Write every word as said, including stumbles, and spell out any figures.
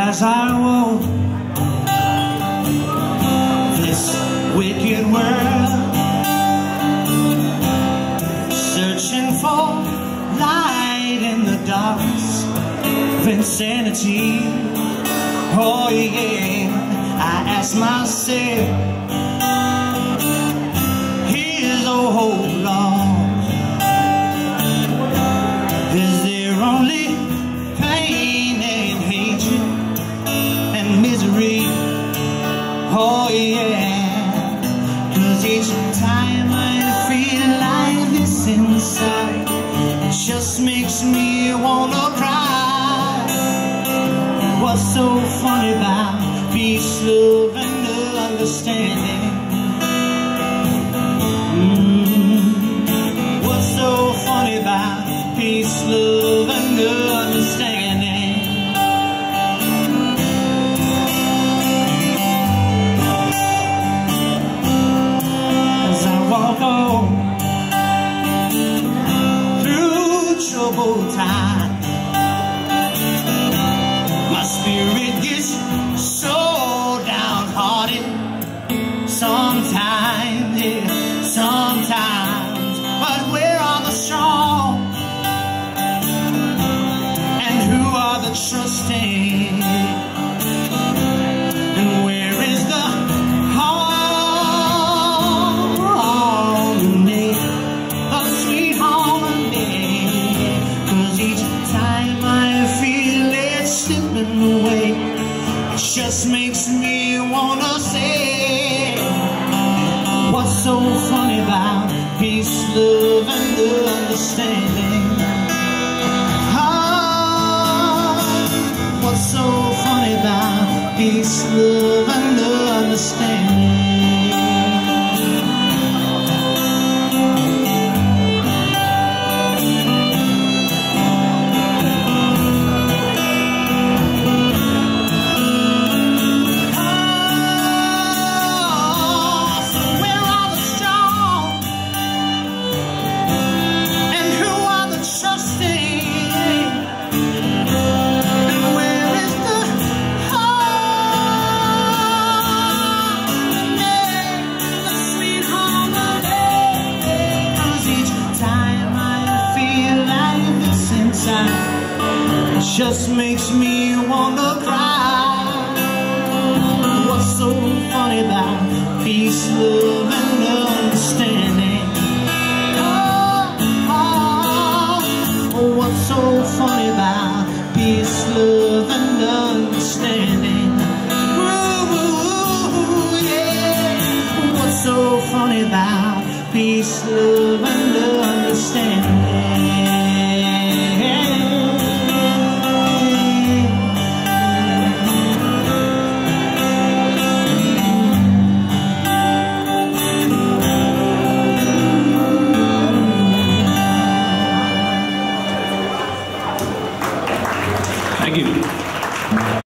as I walk this wicked world, searching for light in the darkness of insanity. Oh yeah, I ask myself, is the whole Lord, is there only pain and hatred and misery? Oh yeah, cause each time I feel like this inside, it just makes me wanna cry. What's so funny about peace, love, and understanding? Mm. What's so funny about peace, love, and understanding? As I walk on through troubled times, my spirit gets so downhearted sometimes, yeah, sometimes. But where are the strong? And who are the trusting? And where is the harmony, the sweet harmony? Cause each time I feel it slipping away, it just makes me wanna say, what's so funny about peace, love, and understanding? Ah, what's so funny about peace, love, and understanding? It just makes me wanna cry. What's so funny about peace, love, and understanding? Oh, oh, oh, what's so funny about peace, love, and understanding? Ooh, ooh, yeah. What's so funny about peace, love, and understanding?